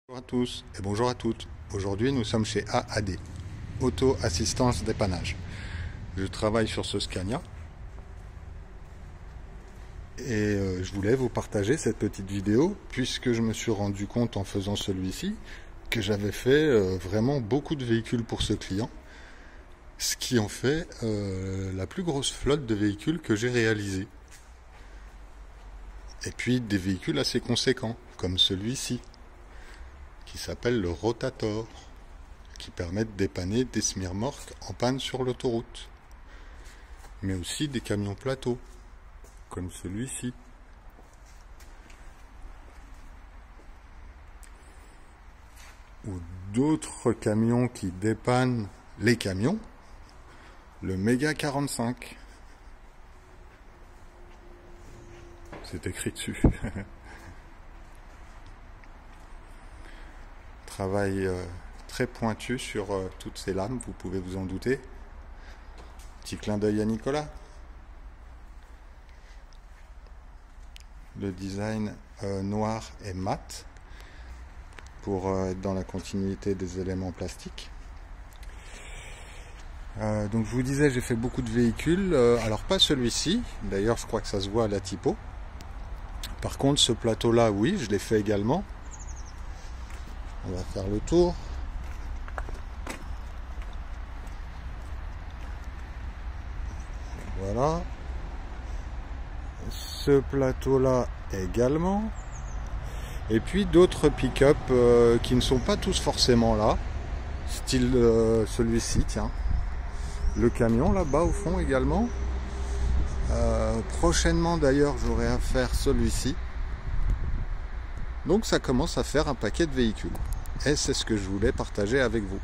Bonjour à tous et bonjour à toutes. Aujourd'hui, nous sommes chez AAD, Auto Assistance Dépannage. Je travaille sur ce Scania et je voulais vous partager cette petite vidéo puisque je me suis rendu compte en faisant celui-ci que j'avais fait vraiment beaucoup de véhicules pour ce client, ce qui en fait la plus grosse flotte de véhicules que j'ai réalisé. Et puis des véhicules assez conséquents, comme celui-ci, qui s'appelle le Rotator, qui permet de dépanner des semi-remorques en panne sur l'autoroute, mais aussi des camions plateaux, comme celui-ci. Ou d'autres camions qui dépannent les camions, le Méga 45. C'est écrit dessus. Travail très pointu sur toutes ces lames, vous pouvez vous en douter. Petit clin d'œil à Nicolas. Le design noir et mat pour être dans la continuité des éléments plastiques. Donc je vous disais, j'ai fait beaucoup de véhicules, alors pas celui-ci, d'ailleurs je crois que ça se voit à la typo. Par contre ce plateau là, oui, je l'ai fait également. On va faire le tour. Voilà. Ce plateau-là également. Et puis d'autres pick-up qui ne sont pas tous forcément là. Style celui-ci, tiens. Le camion là-bas au fond également. Prochainement d'ailleurs, j'aurai à faire celui-ci. Donc ça commence à faire un paquet de véhicules. Et c'est ce que je voulais partager avec vous.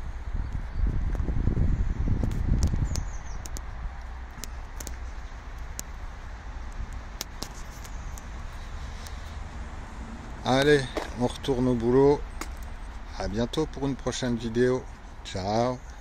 Allez, on retourne au boulot. À bientôt pour une prochaine vidéo. Ciao.